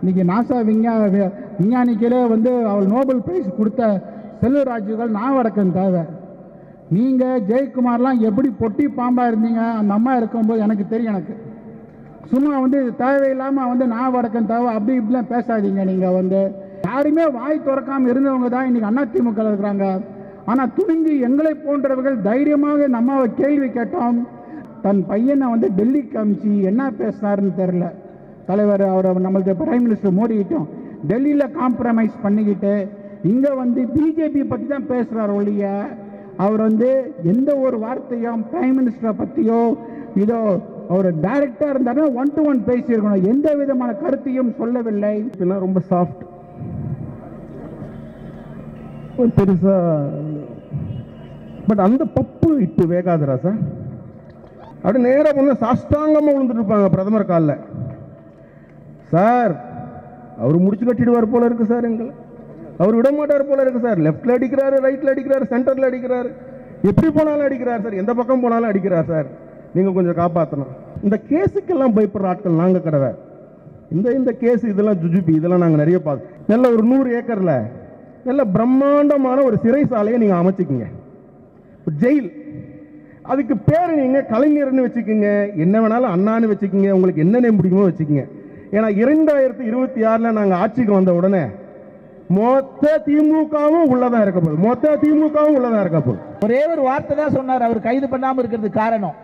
இன்னைக்கு நாசா விஞ்ஞானிகளே வந்து அவள் நோபல் பிரைஸ் கொடுத்த செல்வராஜுகள் நாவடக்கம் தேவை. நீங்கள் ஜெயக்குமார்லாம் எப்படி பொட்டி பாம்பாக இருந்தீங்க அந்த அம்மா இருக்கும்போது எனக்கு தெரியும். எனக்கு சும்மா வந்து தேவையில்லாமல் வந்து நாவடக்கம் தேவை அப்படி இப்படிலாம் பேசாதீங்க. நீங்கள் வந்து யாருமே வாய் திறக்காமல் இருந்தவங்க தான் இன்றைக்கி அதிமுக இருக்கிறாங்க. ஆனால் துணிஞ்சு எங்களை போன்றவர்கள் தைரியமாக நம்ம கேள்வி கேட்டோம். தன் பையனை வந்து டெல்லிக்கு அமிச்சு என்ன பேசினாருன்னு தெரில தலைவர். அவரை நம்மளுக்கு பிரைம் மினிஸ்டர் மோடிக்கிட்டோம் டெல்லியில் காம்ப்ரமைஸ் பண்ணிக்கிட்டு இங்கே வந்து பிஜேபி பற்றி தான் பேசுகிறார் ஒழிய அவர் வந்து எந்த ஒரு வார்த்தையும் பிரைம் மினிஸ்டரை பற்றியோ இதோ அவர் டைரக்டாக இருந்தாருன்னா 1-to-1 பேசியிருக்கணும். எந்த விதமான கருத்தையும் சொல்லவில்லை. இதெல்லாம் ரொம்ப சாஃப்ட் பெருசா. பட் அந்த பப்பு இப்போ வேகாதரா சார்? அப்படி நேராக போன சாஷ்டாங்கமாக விழுந்துட்டு இருப்பாங்க பிரதமர் காலில். சார் அவர் முடிச்சு கட்டிடுவார் போல இருக்கு சார். எங்களை அவர் விட மாட்டார் போல இருக்கு சார். லெஃப்ட்ல அடிக்கிறாரு, ரைட்ல அடிக்கிறாரு, சென்டர்ல அடிக்கிறாரு, எப்படி போனாலும் அடிக்கிறார் சார். எந்த பக்கம் போனாலும் அடிக்கிறார் சார். நீங்க கொஞ்சம் காப்பாற்றணும். இந்த கேஸுக்கெல்லாம் பயப்படுற ஆட்கள் நாங்க கடவை. இந்த கேஸ் இதெல்லாம் ஜுஜுபி இதெல்லாம் நாங்கள் நிறைய பார்த்தோம். நல்ல ஒரு 100 ஏக்கர்ல நல்ல பிரம்மாண்டமான ஒரு சிறைசாலையை நீங்க அமைச்சுக்குங்க, ஜெயில். அதுக்கு பேர் நீங்க கலைஞர்னு வச்சுக்கோங்க, என்ன வேணாலும் அண்ணான்னு வச்சுக்கோங்க, உங்களுக்கு என்ன நேம் பிடிக்குமோ வச்சுக்கோங்க. ஏன்னா 2026 நாங்கள் ஆட்சிக்கு வந்த உடனே மொத்த திமுகவும் உள்ளதான் இருக்க போகுது. மொத்த திமுகவும் உள்ளதான் இருக்க போகுது. ஒரே ஒரு வார்த்தை தான் சொன்னார் அவர் கைது பண்ணாம இருக்கிறதுக்கு காரணம்.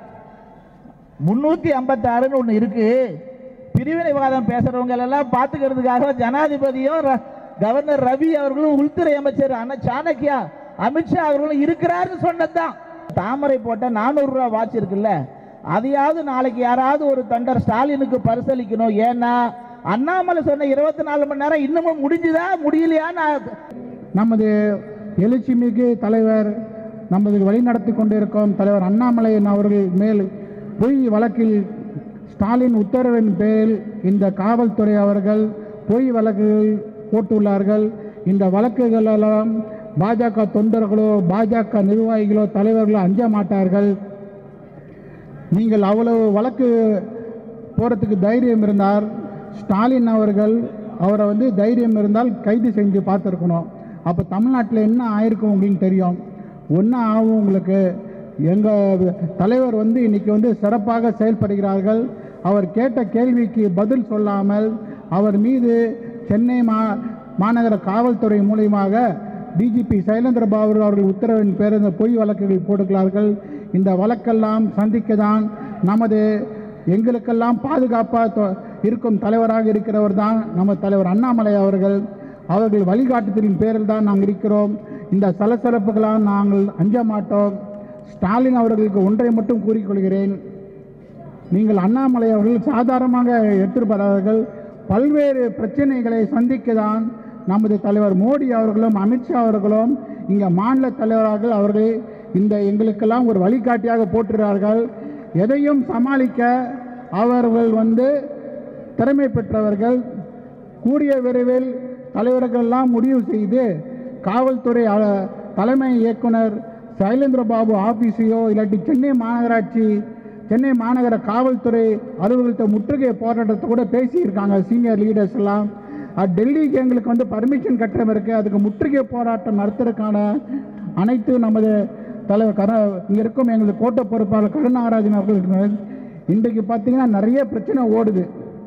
356 ஒன்று இருக்கு. பிரிவினைவாதம் பேசுறவங்க எல்லாம் பார்த்துக்கிறதுக்காக ஜனாதிபதியும் கவர்னர் ரவி அவர்களும் உள்துறை அமைச்சர் சாணக்கியா அமித்ஷா அவர்களும் இருக்கிறாருன்னு சொன்னதுதான். தாமரை போட்ட 400 ரூபா வாட்ச் இருக்குல்ல, அதையாவது நாளைக்கு யாராவது ஒரு தொண்டர் ஸ்டாலினுக்கு பரிசளிக்கணும். ஏன்னா அண்ணாமலை சொன்ன 24 மணி நேரம் இன்னமும் முடிஞ்சுதா முடியலையா? நமது எழுச்சிமிகு தலைவர் நமது வழிநடத்தி கொண்டிருக்கும் தலைவர் அண்ணாமலை அவர்கள் மேல் பொய் வழக்கில் ஸ்டாலின் உத்தரவின் பேரில் இந்த காவல்துறை அவர்கள் பொய் வழக்குகள் போட்டுள்ளார்கள். இந்த வழக்குகளெல்லாம் பாஜக தொண்டர்களோ பாஜக நிர்வாகிகளோ தலைவர்களோ அஞ்ச மாட்டார்கள். நீங்கள் அவ்வளவு வழக்கு போகிறதுக்கு தைரியம் இருந்தால் ஸ்டாலின் அவர்கள் அவரை வந்து தைரியம் இருந்தால் கைது செஞ்சு பார்த்துருக்கணும். அப்போ தமிழ்நாட்டில் என்ன ஆயிருக்கும் உங்களுக்கு தெரியும். ஒன்றும் ஆகும் உங்களுக்கு. எங்கள் தலைவர் வந்து இன்றைக்கி வந்து சிறப்பாக செயல்படுகிறார்கள். அவர் கேட்ட கேள்விக்கு பதில் சொல்லாமல் அவர் மீது சென்னை மாநகர காவல்துறை மூலியமாக டிஜிபி சைலேந்திரபாபு அவர்கள் உத்தரவின் பேர் இந்த பொய் வழக்குகள் போடுகிறார்கள். இந்த வழக்கெல்லாம் சந்திக்க தான் நமது எங்களுக்கெல்லாம் பாதுகாப்பாக இருக்கும் தலைவராக இருக்கிறவர் தான் நம்ம தலைவர் அண்ணாமலை அவர்கள். அவர்கள் வழிகாட்டுதலின் பேரில் தான் நாங்கள் இருக்கிறோம். இந்த சலசலப்புகளால் நாங்கள் அஞ்ச மாட்டோம். ஸ்டாலின் அவர்களுக்கு ஒன்றை மட்டும் கூறிக்கொள்கிறேன், நீங்கள் அண்ணாமலை அவர்கள் சாதாரணமாக எடுத்துப்படாதவர்கள். பல்வேறு பிரச்சனைகளை சந்திக்க தான் நமது தலைவர் மோடி அவர்களும் அமித்ஷா அவர்களும் இங்கே மாநில தலைவர்கள் அவர்கள் இந்த எங்களுக்கெல்லாம் ஒரு வழிகாட்டியாக போட்டுகிறார்கள். எதையும் சமாளிக்க அவர்கள் வந்து திறமை பெற்றவர்கள். கூடிய விரைவில் தலைவர்களெல்லாம் முடிவு செய்து காவல்துறை தலைமை இயக்குனர் சைலேந்திரபாபு ஆஃபீஸையோ இல்லாட்டி சென்னை மாநகர காவல்துறை அலுவலகத்தை முற்றுகை போராட்டத்தை கூட பேசியிருக்காங்க சீனியர் லீடர்ஸ் எல்லாம். டெல்லிக்கு எங்களுக்கு வந்து பர்மிஷன் கட்டணம் இருக்குது, அதுக்கு முற்றுகை போராட்டம் நடத்துறதுக்கான அனைத்து நமது தலைவர் இங்கே இருக்கும் எங்களுக்கு கோட்ட பொறுப்பாளர் கருணாகராஜன் அவர்கள். இன்றைக்கு பார்த்தீங்கன்னா நிறைய பிரச்சனை ஓடுது.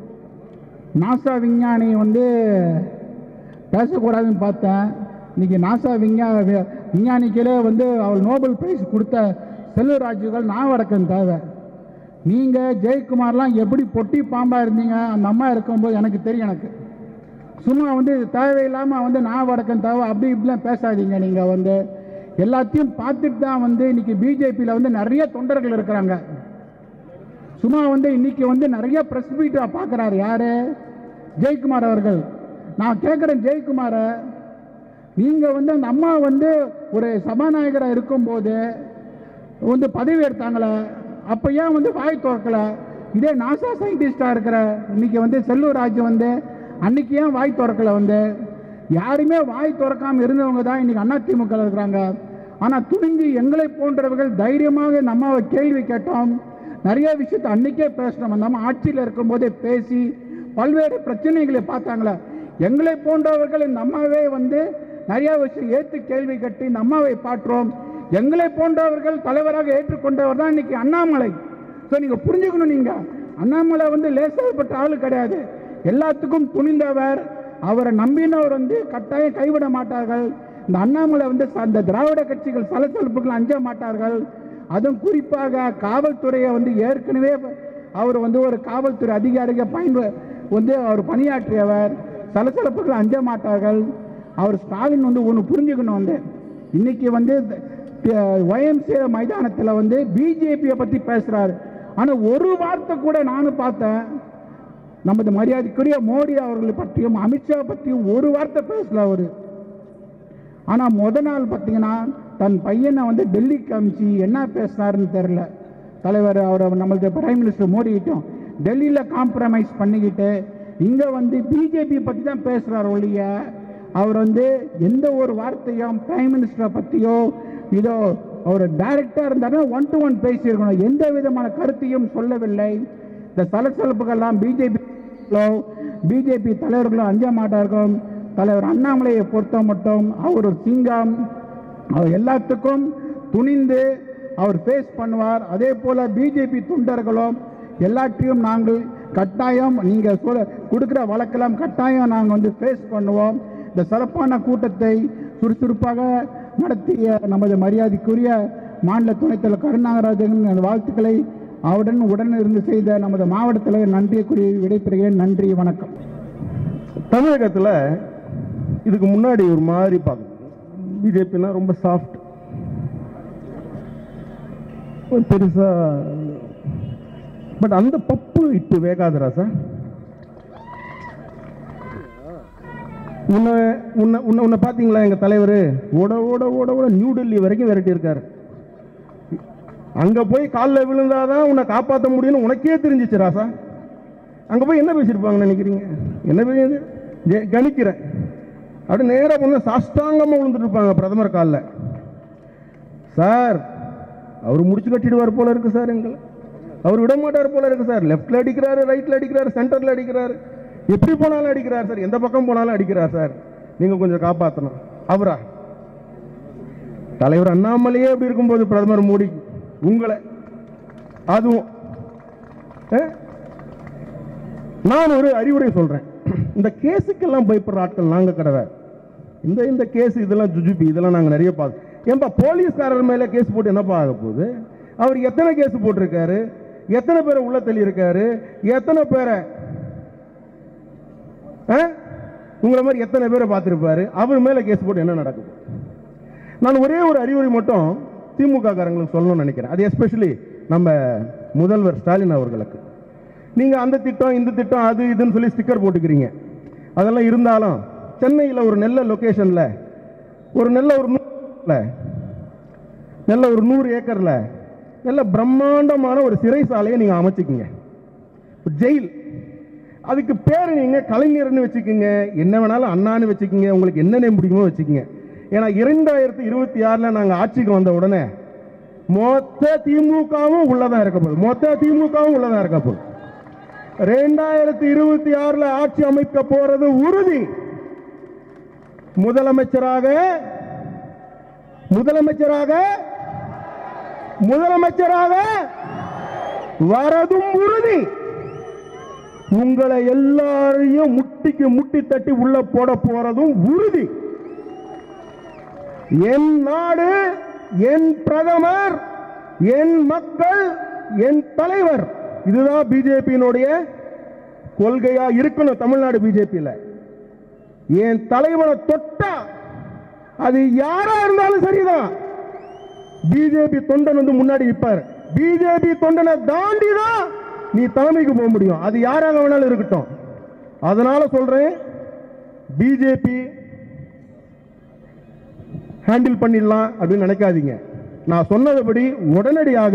நாசா விஞ்ஞானி வந்து பேசக்கூடாதுன்னு பார்த்தேன். இன்றைக்கி நாசா விஞ்ஞானிகளே வந்து அவள் நோபல் பிரைஸ் கொடுத்த செல்வராஜுகள் நாவடக்கம் தேவை. நீங்கள் ஜெயக்குமார்லாம் எப்படி பொட்டி பாம்பாக இருந்தீங்க அந்த அம்மா இருக்கும்போது எனக்கு தெரியும். எனக்கு சும்மா வந்து தேவையில்லாமல் வந்து நாவடக்கம் தேவை அப்படி இப்படிலாம் பேசாதீங்க. நீங்கள் வந்து எல்லாத்தையும் பார்த்துட்டு தான் வந்து இன்றைக்கி பிஜேபியில் வந்து நிறைய தொண்டர்கள் இருக்கிறாங்க. சும்மா வந்து இன்றைக்கி வந்து நிறைய ப்ரெஸ் மீட்டாக பார்க்குறாரு யார்? ஜெயக்குமார் அவர்கள். நான் கேட்குறேன், ஜெயக்குமாரை நீங்கள் வந்து அந்த அம்மா வந்து ஒரு சபாநாயகராக இருக்கும்போது வந்து பதவி எடுத்தாங்களே, அப்போ ஏன் வந்து வாய் திறக்கலை? இதே நாசா சயின்டிஸ்டாக இருக்கிற இன்றைக்கி வந்து செல்வராஜ் வந்து அன்றைக்கி ஏன் வாய் திறக்கலை? வந்து யாருமே வாய் திறக்காமல் இருந்தவங்க தான் இன்றைக்கி அதிமுக இருக்கிறாங்க. ஆனால் துணிஞ்சு எங்களை போன்றவர்கள் தைரியமாக நம்ம கேள்வி கேட்டோம். நிறைய விஷயத்தை அன்றைக்கே பேசணும். நம்ம ஆட்சியில் இருக்கும்போதே பேசி பல்வேறு பிரச்சனைகளை பார்த்தாங்களா. எங்களை போன்றவர்கள் இந்த அம்மாவே வந்து நிறைய விஷயம் ஏற்று கேள்வி கட்டி இந்த அம்மாவை பாற்றோம். எங்களை போன்றவர்கள் தலைவராக ஏற்றுக்கொண்டவர் தான் இன்னைக்கு அண்ணாமலை. ஸோ நீங்கள் புரிஞ்சுக்கணும், நீங்கள் அண்ணாமலை வந்து லேசாகப்பட்ட ஆளு கிடையாது, எல்லாத்துக்கும் துணிந்தவர். அவரை நம்பினவர் வந்து கட்டாயம் கைவிட மாட்டார்கள். இந்த அண்ணாமலை வந்து அந்த திராவிட கட்சிகள் சலசலப்புகள் அஞ்ச மாட்டார்கள். அதுவும் குறிப்பாக காவல்துறையை வந்து ஏற்கனவே அவர் வந்து ஒரு காவல்துறை அதிகாரிக வந்து அவர் பணியாற்றியவர். சலசலப்புகள் அஞ்ச மாட்டார்கள். அவர் ஸ்டாலின் வந்து ஒன்று புரிஞ்சுக்கணும், வந்து இன்னைக்கு வந்து YMCA மைதானத்தில் வந்து பிஜேபியை பற்றி பேசுகிறாரு. ஆனால் ஒரு வார்த்தை கூட நானும் பார்த்தேன், நமது மரியாதைக்குரிய மோடி அவர்களை பற்றியும் அமித்ஷா பற்றியும் ஒரு வார்த்தை பேசல அவர். ஆனால் முத நாள் பார்த்தீங்கன்னா தன் பையனை வந்து டெல்லிக்கு அமிச்சு என்ன பேசினாருன்னு தெரில தலைவர். அவரை நம்மளது பிரைம் மினிஸ்டர் மோடிக்கிட்டோம் டெல்லியில் காம்ப்ரமைஸ் பண்ணிக்கிட்டு இங்கே வந்து பிஜேபி பற்றி தான் பேசுகிறார் ஒழிய அவர் வந்து எந்த ஒரு வார்த்தையும் பிரைம் மினிஸ்டரை பற்றியோ இதோ அவர் டைரக்டாக இருந்தாலும் 1-to-1 பேசியிருக்கணும், எந்த விதமான கருத்தையும் சொல்லவில்லை. இந்த சலசலப்புகள்லாம் பிஜேபி தலைவர்களும் அஞ்ச மாட்டார்கள். தலைவர் அண்ணாமலையை பொறுத்த மட்டும் அவர் ஒரு சிங்கம், அவர் எல்லாத்துக்கும் துணிந்து அவர் ஃபேஸ் பண்ணுவார். அதே போல் பிஜேபி தொண்டர்களும் எல்லாத்தையும் நாங்கள் கட்டாயம் நீங்கள் கொடுக்குற வழக்கெல்லாம் கட்டாயம் நாங்கள் வந்து ஃபேஸ் பண்ணுவோம். இந்த சிறப்பான கூட்டத்தை சுறுசுறுப்பாக நடத்திய நமது மரியாதைக்குரிய மாநில துணைத் தலைவர் கருணாகராஜன் வாழ்த்துக்களை உடன் இருந்து செய்த நமது மாவட்ட தலைவர் நன்றியை கூறி விடைபெறுகிறேன். நன்றி, வணக்கம். தமிழகத்தில் இதுக்கு முன்னாடி ஒரு மாதிரி பார்க்கணும், பிஜேபினா ரொம்ப சாஃப்ட், பெருசா. பட் அந்த பப்பு இப்போ வேகாதரா சார்? உன்னை பார்த்தீங்களா? எங்க தலைவர் ஓட ஓட ஓட ஓட நியூ டெல்லி வரைக்கும் விரட்டி இருக்காரு. அங்க போய் காலில் விழுந்தாதான் உன்னை காப்பாற்ற முடியும்னு உனக்கே தெரிஞ்சிச்சு ராசா. அங்க போய் என்ன பேசியிருப்பாங்கன்னு நினைக்கிறீங்க? என்ன பேசியது கணிக்கிறேன். அப்படி நேராக போன சாஷ்டாங்கமாக விழுந்துட்டு இருப்பாங்க பிரதமர் காலில். சார் அவர் முடிச்சு கட்டிடுவார் போல இருக்கு சார், எங்களை அவர் விட மாட்டார் போல இருக்கு சார். லெஃப்ட்ல அடிக்கிறாரு, ரைட்ல அடிக்கிறாரு, சென்டர்ல அடிக்கிறாரு, எப்படி போனாலும் அடிக்கிறார் சார், எந்த பக்கம் போனாலும் அடிக்கிறார் சார். நீங்க கொஞ்சம் காப்பாற்றணும். அவரா தலைவர் அண்ணாமலையே அப்படி இருக்கும்போது பிரதமர் மோடி உங்களை அதுவும் நான் ஒரு அறிவுரை சொல்றேன். இந்த கேஸுக்கெல்லாம் பயப்படுற ஆட்கள் நாங்க கிடையாது. இந்த கேஸ் இதெல்லாம் ஜுஜுபி இதெல்லாம் நாங்க நிறைய பார்த்து. ஏன்பா போலீஸ்காரர் மேல கேஸ் போட்டு என்னப்பா ஆக போகுது? அவர் எத்தனை கேஸ் போட்டிருக்காரு, எத்தனை பேரை உள்ள தள்ளி இருக்காரு, எத்தனை பேரை உங்களை மாதிரி எத்தனை பேரை பார்த்திருப்பாரு, அவர் மேல கேஸ் போட்டு என்ன நடக்குது? நான் ஒரே ஒரு அறிவுரை மட்டும் திமுக காரங்களுக்கு சொல்லணும்னு நினைக்கிறேன். அது எஸ்பெஷலி நம்ம முதல்வர் ஸ்டாலின் அவர்களுக்கு. நீங்க அந்த திட்டம் இந்த திட்டம் அது இதுன்னு சொல்லி ஸ்டிக்கர் போட்டுக்கிறீங்க. அதெல்லாம் இருந்தாலும் சென்னையில் ஒரு நல்ல லொகேஷன்ல ஒரு நல்ல ஒரு 100 ஏக்கர்ல நல்ல பிரம்மாண்டமான ஒரு சிறைசாலையை நீங்க அமைச்சுக்கீங்க, ஜெயில். அதுக்கு பேர் நீங்க கலைஞர்னு வச்சுக்கோங்க, என்ன வேணாலும் அண்ணான்னு வச்சுக்கோங்க, உங்களுக்கு என்ன நேம் பிடிக்குமோ வச்சுக்கோங்க. ஏன்னா 2026 நாங்க ஆட்சிக்கு வந்த உடனே மொத்த திமுகவும் உள்ளதான் இருக்க போகுது, மொத்த திமுகவும் உள்ளதான் இருக்க போகுது. 2026 ஆட்சி அமைக்க போறது உறுதி. முதலமைச்சராக வரதும் உறுதி. உங்களை எல்லாரையும் முட்டிக்கு முட்டி தட்டி உள்ள போட போறதும் உறுதி. என் நாடு, என் பிரதமர், என் மக்கள், என் தலைவர், இதுதான் பிஜேபியினுடைய கொள்கையா இருக்கணும். தமிழ்நாடு பிஜேபியில் என் தலைவனை தொட்டா அது யாரா இருந்தாலும் சரிதான். பிஜேபி தொண்டன் வந்து முன்னாடி நிற்பார். பிஜேபி தொண்டனை தாண்டி தான் நீ தலைமைக்கு போக முடியும், அது யாராக வேணாலும் இருக்கட்டும். அதனால சொல்றேன், பிஜேபி ஹேண்டில் பண்ணிடலாம் அப்படின்னு நினைக்காதீங்க. நான் சொன்னதுபடி உடனடியாக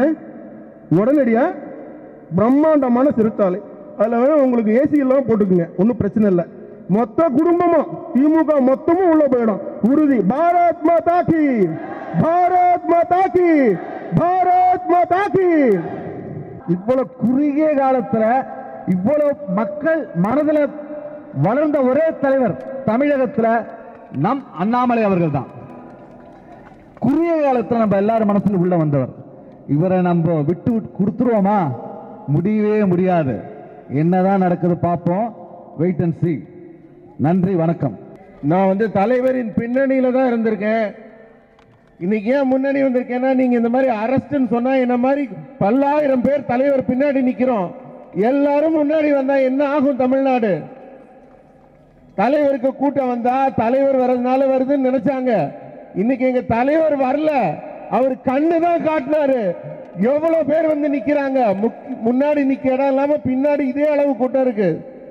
பிரம்மாண்டமான சிறுத்தாலை, அதுல வேணும் உங்களுக்கு ஏசி எல்லாம் போட்டுக்குங்க, ஒன்றும் பிரச்சனை இல்லை. மொத்த குடும்பமும் திமுக மொத்தமும் உள்ள போயிடும், உறுதி. பாரத் மாதா கி, பாரத் மாதா கி, பாரத் மாதா கி. இவ்வளவு குறுகிய காலத்துல இவ்வளவு மக்கள் மனதில் வளர்ந்த ஒரே தலைவர் தமிழகத்தில் நம் அண்ணாமலை அவர்கள் தான். குறுகிய காலத்தில் நம்ம எல்லாரும் மனசில் உள்ள வந்தவர். இவரை நம்ம விட்டு கொடுத்துருவோமா? முடியவே முடியாது. என்னதான் நடக்குது பார்ப்போம். Wait and see. நன்றி, வணக்கம். நான் தலைவரின் பின்னணியில தான் இருந்திருக்கேன். இன்னைக்கு ஏன் முன்னணி வந்திருக்கேன்னா, நீங்க இந்த மாதிரி அரஸ்ட்னு சொன்னா என்ன மாதிரி பல்லாயிரம் பேர் தலைவர் பின்னாடி நிக்கிறோம். எல்லாரும் முன்னாடி வந்தா என்ன ஆகும் தமிழ்நாடு? தலைவருக்கு கூட்டம் வந்தா தலைவர் வர்றதுனால வருதுன்னு நினைச்சாங்க. இன்னைக்கு எங்க தலைவர் வரல, அவர் கண்ணு தான் காட்டினாரு. எவ்வளவு பேர் நிக்கிறாங்க. முன்னாடி நிக்க இடம் இல்லாம பின்னாடி இதே அளவு கூட்டம் இருக்கு.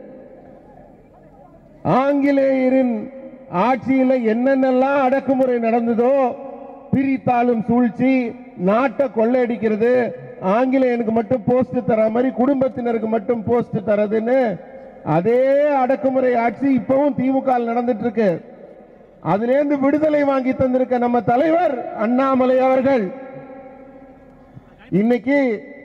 ஆங்கிலேயரின் ஆட்சியில என்னென்னலாம் அடக்குமுறை நடந்ததோ, பிரித்தாளும் சூழ்ச்சி, நாட்டை கொள்ளையடிக்கிறது, ஆங்கிலேயனுக்கு மட்டும் போஸ்ட் தர மாதிரி குடும்பத்தினருக்கு மட்டும் போஸ்ட் தரதுன்னு அதே அடக்குமுறை ஆட்சி இப்பவும் திமுக நடந்துட்டு இருக்கு. அதிலிருந்து விடுதலை வாங்கி தந்திருக்க நம்ம தலைவர் அண்ணாமலை அவர்கள் இன்னைக்கு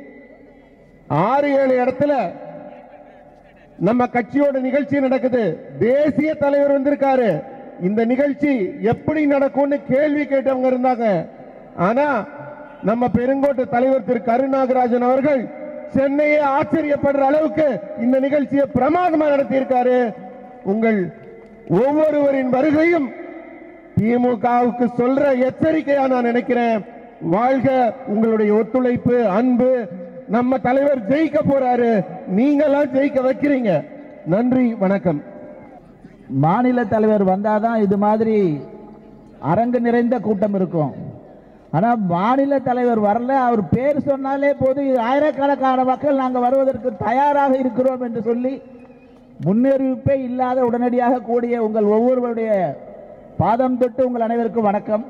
6-7 இடத்துல நம்ம கட்சியோட நிகழ்ச்சி நடக்குது. தேசிய தலைவர் வந்திருக்காரு. இந்த நிகழ்ச்சி எப்படி நடக்கும்னு கேள்வி கேட்டவங்க இருந்தாங்க. ஆனா நம்ம பெருங்கோட்டை தலைவர் திரு கருநாகராஜன் அவர்கள் சென்னையை ஆச்சரியப்படுற அளவுக்கு இந்த நிகழ்ச்சியை பிரமாதமா நடத்தியிருக்காரு. உங்கள் ஒவ்வொருவரின் வருகையும் திமுகவுக்கு சொல்ற எச்சரிக்கையா நான் நினைக்கிறேன். வாழ்க உங்களுடைய ஒத்துழைப்பு, அன்பு. நம்ம தலைவர் ஜெயிக்க போறாரு, நீங்களாம் ஜெயிக்க வைக்கிறீங்க. நன்றி, வணக்கம். மாநில தலைவர் வந்தாதான் இது மாதிரி அரங்கு நிறைந்த கூட்டம் இருக்கும். ஆனால் மாநில தலைவர் வரல, அவர் பேர் சொன்னாலே போது ஆயிரக்கணக்கான மக்கள் நாங்கள் வருவதற்கு தயாராக இருக்கிறோம் என்று சொல்லி முன்னறிவிப்பே இல்லாத உடனடியாக கூடிய உங்கள் ஒவ்வொருவருடைய பாதம் தொட்டு உங்கள் அனைவருக்கும் வணக்கம்.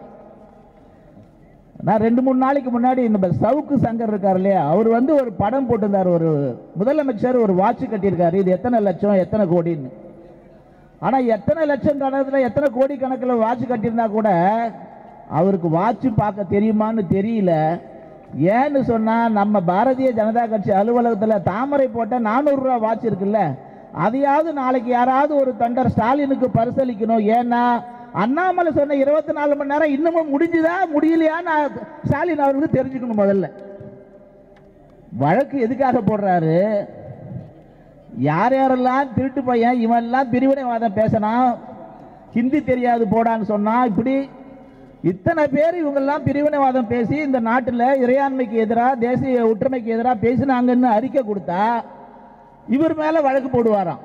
நான் 2-3 நாளைக்கு முன்னாடி நம்ம சவுக்கு சங்கர் இருக்கார் இல்லையா, அவர் ஒரு படம் போட்டிருந்தார். ஒரு முதலமைச்சர் ஒரு வாட்ச் கட்டியிருக்காரு. இது எத்தனை லட்சம் எத்தனை கோடின்னு. ஆனால் எத்தனை லட்சம் கணக்கில் எத்தனை கோடி கணக்கில் வாட்ச் கட்டியிருந்தா கூட அவருக்கு வாட்ச் பார்க்க தெரியுமான்னு தெரியல. ஏன்னு சொன்னால், நம்ம பாரதிய ஜனதா கட்சி அலுவலகத்தில் தாமரை போட்ட 400 ரூபா வாட்ச் இருக்குல்ல, அதையாவது நாளைக்கு யாராவது ஒரு தொண்டர் ஸ்டாலினுக்கு பரிசளிக்கணும். ஏன்னா அண்ணாமலை சொன்ன 24 மணி நேரம் இன்னமும் முடிஞ்சுதா முடியலையான்னு ஸ்டாலின் அவர்களுக்கு தெரிஞ்சுக்கணும். முதல்ல வழக்கு எதுக்காக போடுறாரு? யார் யாரெல்லாம் திருட்டு பையன், இவெல்லாம் பிரிவினைவாதம் பேசினா, ஹிந்தி தெரியாது போடான்னு சொன்னா, இப்படி இத்தனை பேர் இவங்கெல்லாம் பிரிவினைவாதம் பேசி இந்த நாட்டில் இறையாண்மைக்கு எதிராக, தேசிய ஒற்றுமைக்கு எதிராக பேசினாங்கன்னு அறிக்கை கொடுத்தா இவர் மேல வழக்கு போடுவாராம்.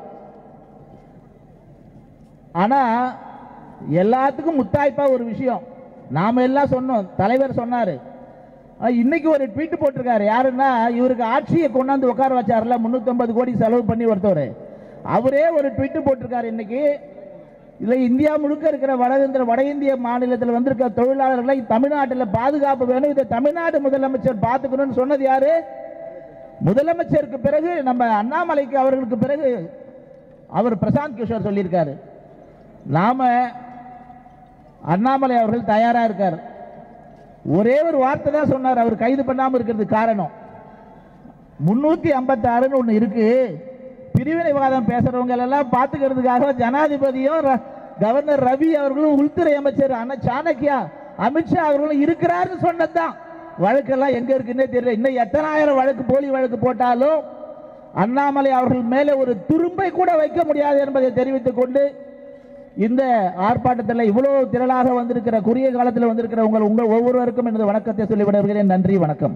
ஆனா எல்லாத்துக்கும் முத்தாய்ப்பா ஒரு விஷயம் நாம எல்லாம் சொன்னோம். தலைவர் சொன்னாரு. இன்னைக்கு ஒரு ட்வீட் போட்டிருக்காரு. யாருன்னா, இவருக்கு ஆட்சியை கொண்டாந்து உட்கார வச்சார்ல 350 கோடி செலவு பண்ணி ஒருத்தவர், அவரே ஒரு ட்வீட் போட்டிருக்காரு. இன்னைக்கு இல்லை, இந்தியா முழுக்க இருக்கிற வட இந்திய மாநிலத்தில் வந்திருக்க தொழிலாளர்களை தமிழ்நாட்டில் பாதுகாப்பு வேணும், இதை தமிழ்நாடு முதலமைச்சர் பார்த்துக்கணும்னு சொன்னது யாரு? முதலமைச்சருக்கு பிறகு நம்ம அண்ணாமலைக்கு அவர்களுக்கு பிறகு அவர் பிரசாந்த் கிஷோர் சொல்லியிருக்காரு. நாம அண்ணாமலை அவர்கள் தயாரா இருக்கார். ஒரே ஒரு வார்த்தை தான் சொன்னார் அவர் கைது பண்ணாம இருக்கிறதுக்கு காரணம். 356 ஒன்று இருக்கு. பிரிவினைவாதம் பேசுறவங்க எல்லாம் பார்த்துக்கிறதுக்காக ஜனாதிபதியும் கவர்னர் ரவி அவர்களும் உள்துறை அமைச்சர் அண்ணா சாணக்கியா அமித்ஷா அவர்களும் இருக்கிறாருன்னு சொன்னதுதான். வழக்கெல்லாம் எங்க இருக்குன்னே தெரியல. இன்னும் எத்தனை ஆயிரம் வழக்கு, போலி வழக்கு போட்டாலும் அண்ணாமலை அவர்கள் மேலே ஒரு துரும்பை கூட வைக்க முடியாது என்பதை தெரிவித்துக் கொண்டு, இந்த ஆர்ப்பாட்டத்தில் இவ்வளவு திரளாக வந்திருக்கிற, குறுகிய காலத்தில் வந்திருக்கிற உங்கள் ஒவ்வொருவருக்கும் எனது வணக்கத்தை சொல்லிவிட வருகிறேன். நன்றி, வணக்கம்.